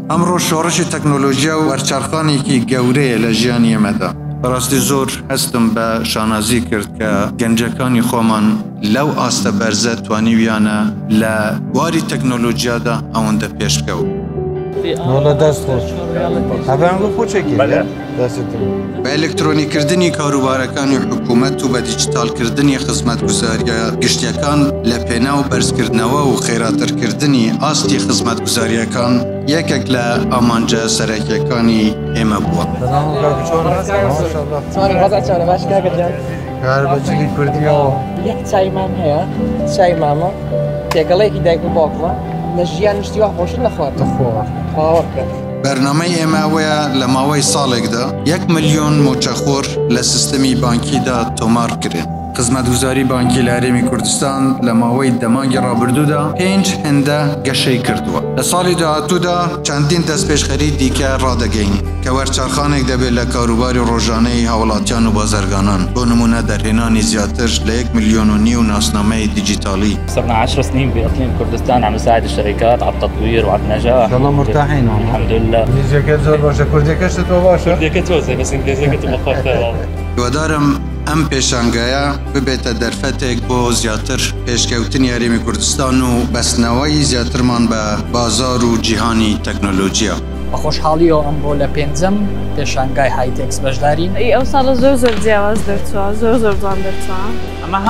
امرو شورش تکنولوژیا و ورچرخانی که گوره لجیانی مده راستی زور هستم به شانازی کرد که گنجکانی خومان لو آسته برزه توانی ویانه لواری تکنولوژیا دا اونده پیش کو نولا دست خوش هفه انگو پوچه که دستتون به الکترونی کردنی کاروبارکانی حکومت و به دیجیتال کردنی خدمت گزاری گشتیکان لپینه و برز کردنوا و خیراتر کردنی آستی خدمت گزاریکان یکک لآمانجه سرکیکانی ایمه بوا سلام کاربی چون هست؟ ماشالله سوانی غازت چونه باش کاربجان کاربجی کردی ها یک چای مام هیا چای ماما تقلای که دایک باقلا نجیان نشتی واحد خوش نخوار خوار کرد برنامه ایماویا لماوی سالک دا 1 میلیون موچخور لسیستمی بانکی دا تومار کرن. خدمتگزاری بانکی لهرمی کردستان لماوی دمانگ رابردو دا 5 هنده گشی کردوا. لسالی داعتو دا چندین دست پیش خریدی که رادگینی که ورچرخانک دبی لکاروباری روزانه حولاتیان و بازرگانان با نمونه در هنانی زیادتر ل1.5 میلیون ناسنامه دیجیتالی. صرنا 10 سنين بإقليم كردستان عم نساعد الشركات على التطوير وعلى النجاح. والله مرتاحين الحمد لله. انجليزيك زور باشه كرديكش تو باشه كرديك توزي بس انجليزيك تبقى ودارم ام پیشانگایا ببیت در فتک با زیادتر پیشکوتنی هرمی کردستان و بسنوایی زیادتر من به بازار و جهانی تکنولوژیا. خوشحالی و ام بوله پنجم پیشانگای هایتکس بجدارین. ای اوسال زور جواز درتوا زور دوام درتوا. اما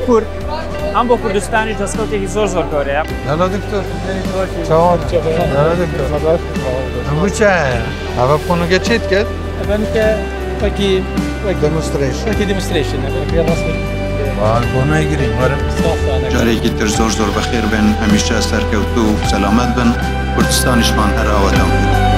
هم با کردستانی دستگاهی زور کاره. لالا دکتر چاوان لالا دکتر همو چه هوا کنوگه چیت کرد؟ من که وکی demonstration وکی رسمی بالکونه گیریم جاری که تر زور بخیر بین همیشه سرکوتو سلامت بین کردستانشمان هر آوادم.